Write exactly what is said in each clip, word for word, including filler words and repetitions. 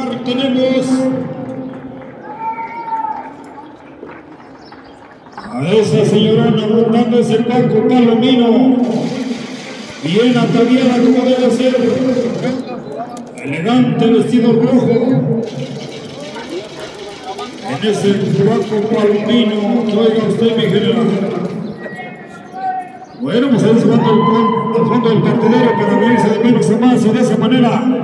tenemos a esa señorona montando ese Paco Palomino, bien ataviada como debe ser, elegante vestido rojo, en ese Paco Palomino, que oiga usted, mi general. Bueno, pues ahí se va al fondo del partidero para venirse de menos a más y de esa manera.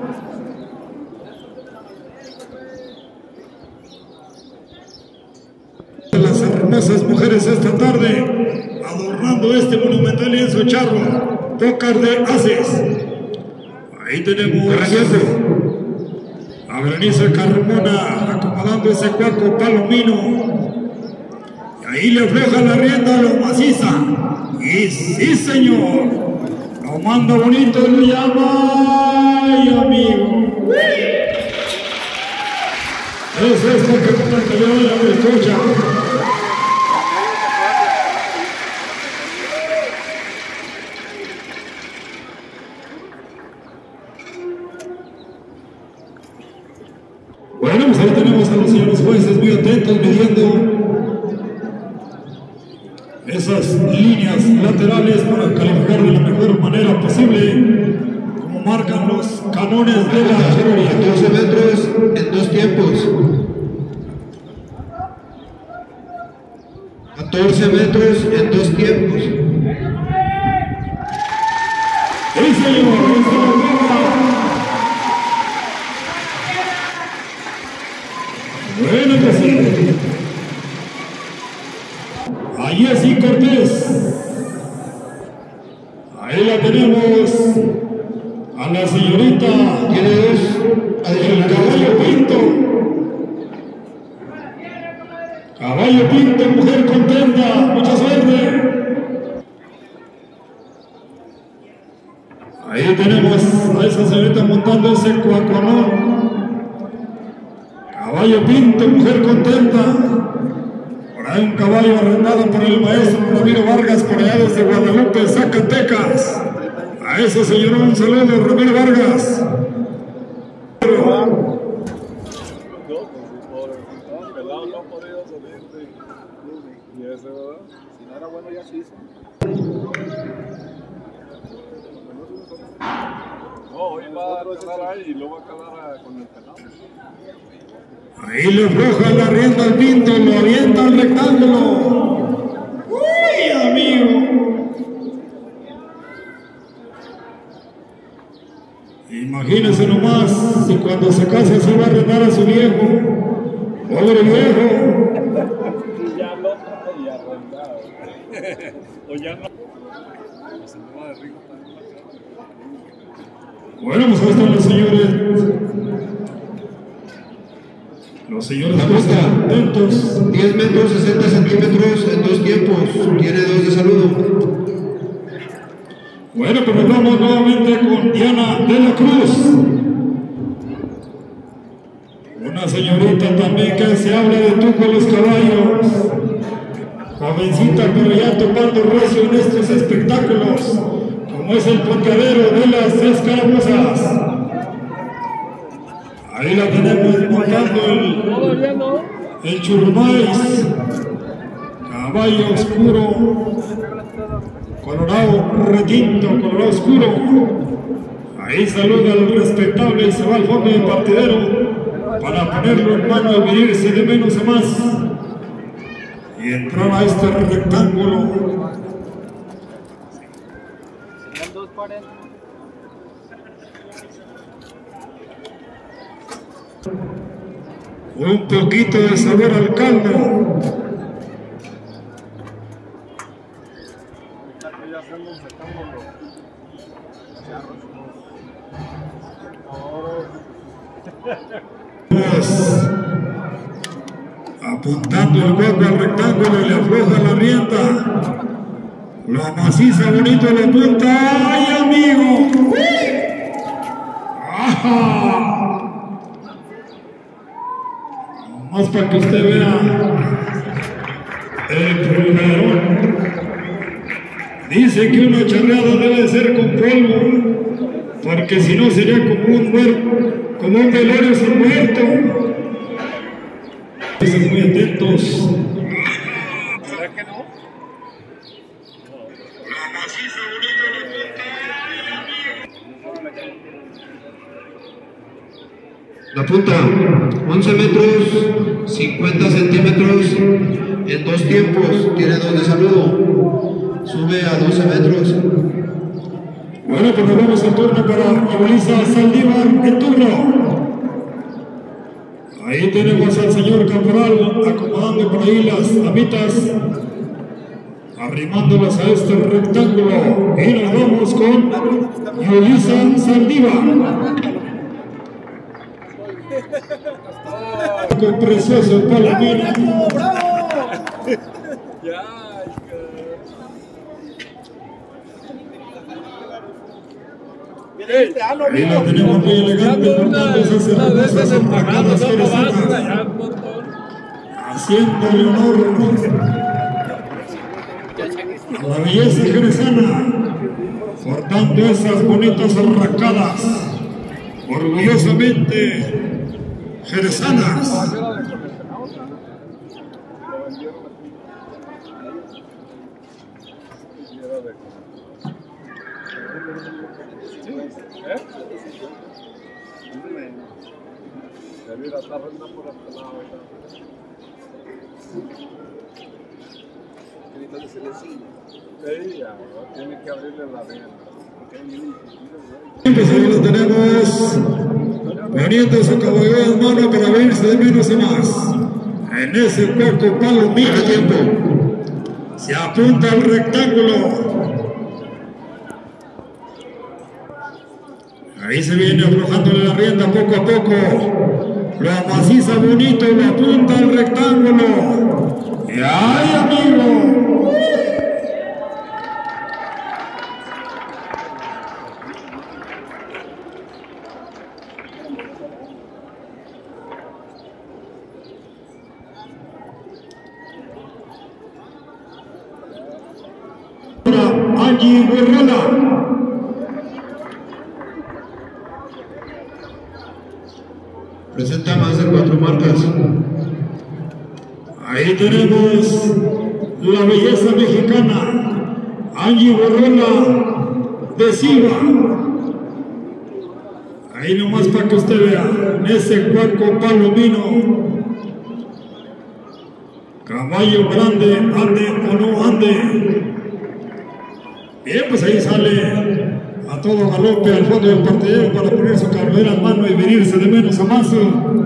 Las hermosas mujeres esta tarde adornando este monumental lienzo charro, Pócar de Haces. Ahí tenemos a Berenice Carmona acomodando ese Paco Palomino, y ahí le afloja la rienda a lo maciza, y sí señor, lo manda bonito y lo llama, ay amigo. Eso es lo que me cayó en la escucha. Bueno, pues ahí tenemos a los señores jueces muy atentos, midiendo esas líneas laterales para calificar de la mejor manera posible, como marcan los canones de la categoría. catorce metros en dos tiempos. catorce metros en dos tiempos. ¡Sí, señor! Bueno, pues sí. A Jessy Cortés. Ahí la tenemos. A la señorita. Tiene dos. El Caballo Pinto. Caballo Pinto, mujer contenta. Mucha suerte. Ahí tenemos a esa señorita montando ese cuaconón. Caballo Pinto, mujer contenta. Por ahí un caballo arrendado por el maestro Ramiro Vargas, por allá desde Guadalupe, Zacatecas. A ese señor un saludo, Ramiro Vargas. Ahí le afloja la rienda al Pinto, lo avienta al rectángulo. ¡Uy, amigo! Imagínese nomás si cuando se casa se va a arrendar a su viejo. ¡Pobre viejo! Ya lo y arrendado. O ya no. Bueno, pues ahí están los señores. Los señores están atentos. diez metros, sesenta centímetros en dos tiempos. Tiene dos de saludo. Bueno, pues vamos nuevamente con Diana de la Cruz. Una señorita también que se habla de tú con los caballos. Jovencita, pero ya topando recio en estos espectáculos, como es el ponteadero de las escaramuzas. Ahí la tenemos montando el, el Churumais, caballo oscuro, colorado retinto, colorado oscuro. Ahí saluda al respetable y se va al fondo del partidero para ponerlo en mano y venirse de menos a más y entrar a este rectángulo. Un poquito de sabor al caldo. Apuntando el hueco al rectángulo y le afloja la rienda. Lo maciza bonito la punta. ¡Ay, amigo! ¡Ajá! Más para que usted vea el pulgarón. Dice que una charreada debe ser con polvo, porque si no sería como un muerto. como un velorio sin muerto. Estén muy atentos. ¿Verdad que no? La punta, once metros, cincuenta centímetros, en dos tiempos, tiene dos de saludo, sube a doce metros. Bueno, pues nos vamos al turno para Yulisa Saldívar en turno. Ahí tenemos al señor Caporal acomodando por ahí las amitas, arrimándolas a este rectángulo. Y nos vamos con Yulisa Saldívar. Con precioso palomino. Ya, ahí la tenemos muy elegante, portando esas hermosas arracadas jerezanas, haciéndole honor a la belleza jerezana, portando esas bonitas arracadas, orgullosamente jerezanas. Tiene que abrirle la vena. Pues ahí lo tenemos poniendo su caballo en mano para venirse de menos a más. En ese poco palomino tiempo se apunta al rectángulo. Ahí se viene aflojándole la rienda poco a poco. Lo amaciza bonito, lo apunta al rectángulo. ¡Y ay, amigo! Angie Guerrera. Presenta más de cuatro marcas. Ahí tenemos la belleza mexicana, Angie Guerrera de Silva. Ahí nomás para que usted vea, en ese cuerpo palomino. Caballo grande, ande o no ande. Bien, pues ahí sale a todo galope al fondo del partidero para poner su carrera en mano y venirse de menos a más.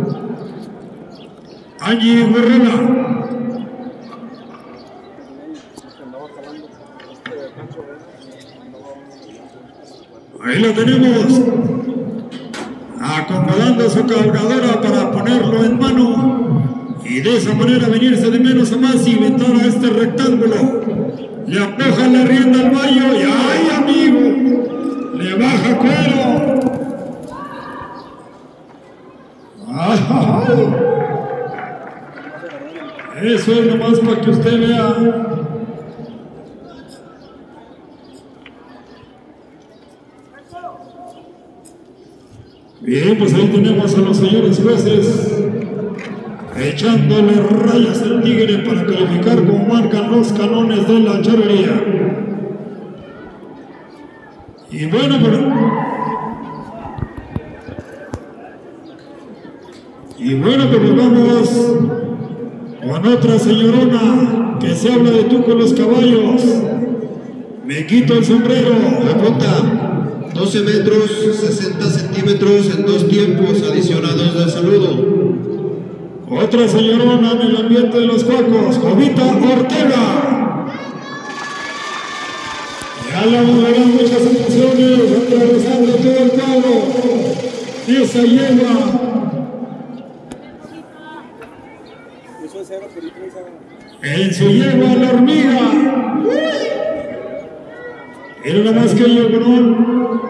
Angie Guerrera. Ahí lo tenemos, acomodando su cargadora para ponerlo en mano y de esa manera venirse de menos a más y inventar a este rectángulo. Le afloja la rienda al vallo y ¡ay, amigo! Le baja cuero. ¡Ay! Eso es nomás para que usted vea. Bien, pues ahí tenemos a los señores jueces echándole rayas al tigre para calificar como marcan los canones de la charrería. Y bueno, pero... Y bueno, pues nos vamos con otra señorona que se habla de tú con los caballos. Me quito el sombrero. Apunta doce metros, sesenta centímetros en dos tiempos adicionados de saludo. Otra señorona en el ambiente de los cuacos, Jovita Ortega. Ya le vamos a dar muchas emociones, atravesando todo el cuadro. Esa yegua. En su yegua la hormiga. Era nada más que yo, ¿no?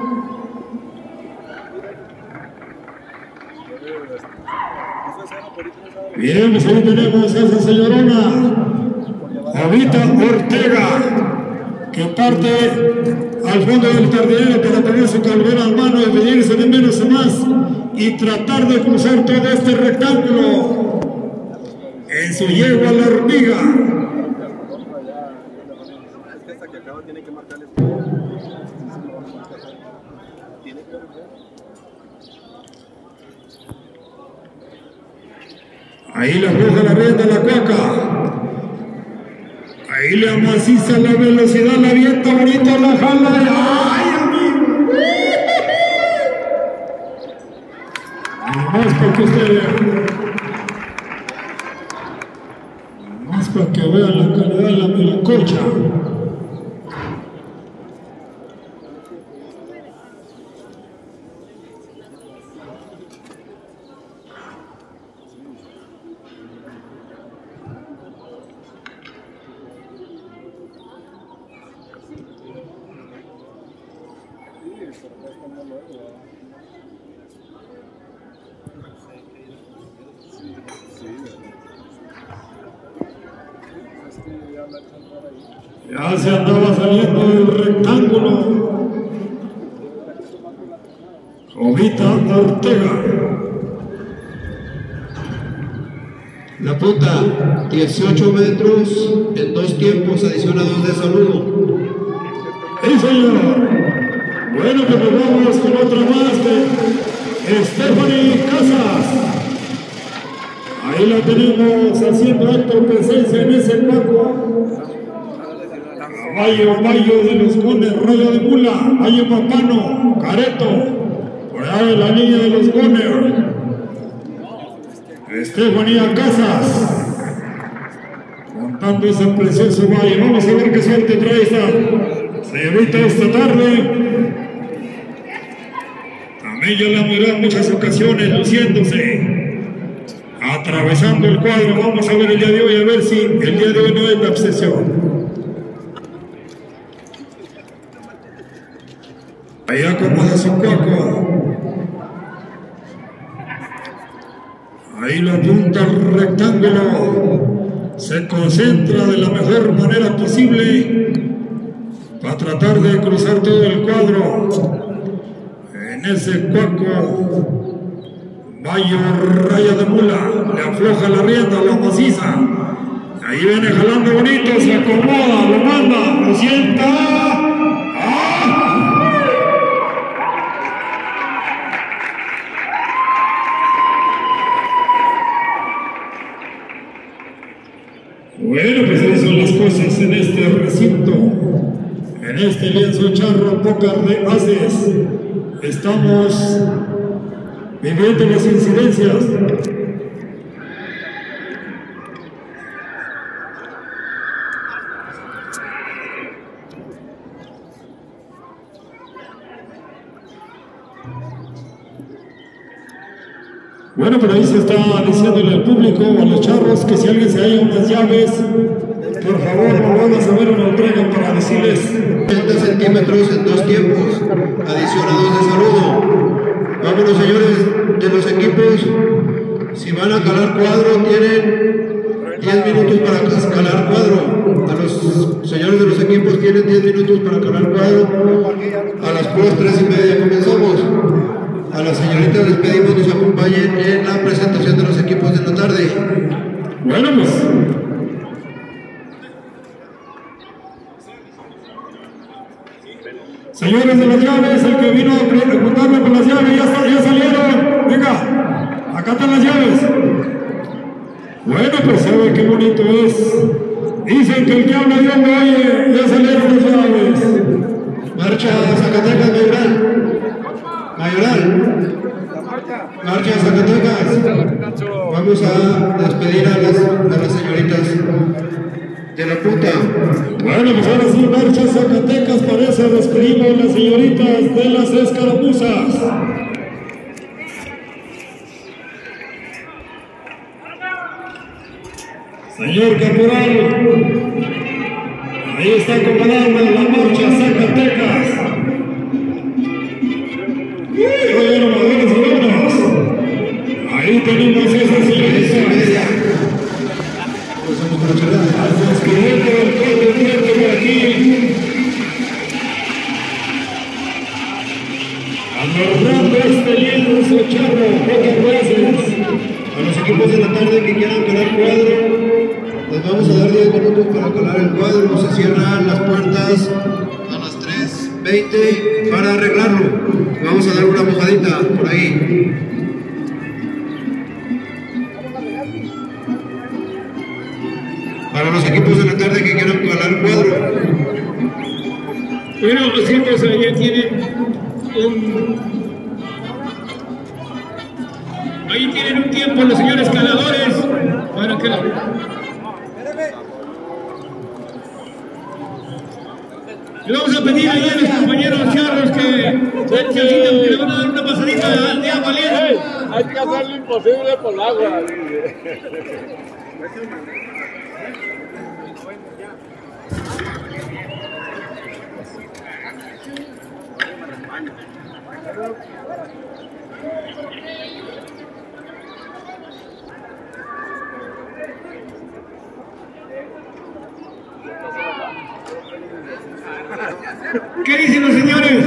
Bien, pues ahí tenemos a esa señorona, Jovita Ortega, que parte al fondo del tardinero para poner su calvera en mano y venirse de menos a más y tratar de cruzar todo este rectángulo en su yegua la hormiga. Ahí le afloja la rienda la cuaca. Ahí le amaciza la velocidad, la avienta bonito, la jala. ¡Ay, amigo! Más para que usted vea. Más para que vea la calidad de la melcocha. Ya se andaba saliendo del rectángulo. Jovita Ortega. La punta, dieciocho metros en dos tiempos, adicionados de saludo. ¡Sí, señor! Bueno, que nos vamos con otra más de Stephanie Casas. Ahí la tenemos haciendo acto de presencia en ese cuerpo. Caballo, Caballo de los Gones, Rayo de Mula, Valle Papano, Careto, por allá de la línea de los Gones. Estefanía Casas, montando ese precioso valle. Vamos a ver qué suerte trae esta señorita esta tarde. También ya la miré en muchas ocasiones luciéndose, atravesando el cuadro. Vamos a ver el día de hoy, a ver si el día de hoy no es la obsesión. Ahí acomoda su cuaco. Ahí lo apunta al rectángulo. Se concentra de la mejor manera posible para tratar de cruzar todo el cuadro. En ese cuaco, Bayo Raya de Mula, le afloja la rienda, lo maciza. Ahí viene jalando bonito, se acomoda, lo manda, lo sienta. ¡Ah! Bueno, pues esas son las cosas en este recinto, en este lienzo charro, pocas de haces. Estamos viviendo las incidencias. Bueno, pero ahí se está diciéndole al público o a los charros que si alguien se halla unas llaves, por favor, no van a saber o no traigan para decirles. treinta centímetros en dos tiempos, adicionados de saludo. Vámonos, señores de los equipos. Si van a calar cuadro, tienen diez minutos para calar cuadro. A los señores de los equipos tienen diez minutos para calar cuadro. A las puras tres y media comenzamos. A las señoritas les pedimos nos acompañen en la presentación de los equipos de la tarde. Bueno, pues. Señores de las llaves, el que vino a preguntarme por las llaves, ya, está, ya salieron. Venga, acá están las llaves. Bueno, pues sabe qué bonito es. Dicen que el que habla Dios lo oye, ya salieron las llaves. Marcha Zacatecas, Mayoral. Mayoral. Marcha Zacatecas. Vamos a despedir a las, a las señoritas de la punta. Bueno, pues ahora sí, marcha Zacatecas, parece despedimos a las señoritas de las escaramuzas. Señor caporal, ahí está acomodando la marcha Zacatecas. Oye, no madres y vámonos. Ahí tenemos esa señorita. Al descubierto del cuerpo fuerte por aquí. Adornando este lienzo charro. equipos de la tarde que quieran calar cuadro, les vamos a dar diez minutos para calar el cuadro. Se cierran las puertas a las tres veinte para arreglarlo. Vamos a dar una mojadita por ahí. Para los equipos de la tarde que quieran calar cuadro. Bueno, sí, pues allá tienen un... Ahí tienen un tiempo los señores caladores para que... Le vamos a pedir ahí a los compañeros charros que, que le van a dar una pasadita al día valiente. Hay que hacer lo imposible por el agua. ¿Qué dicen los señores?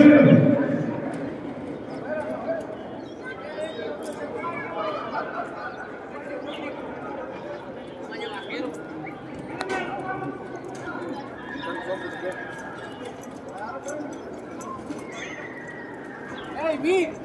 Hey, Vic.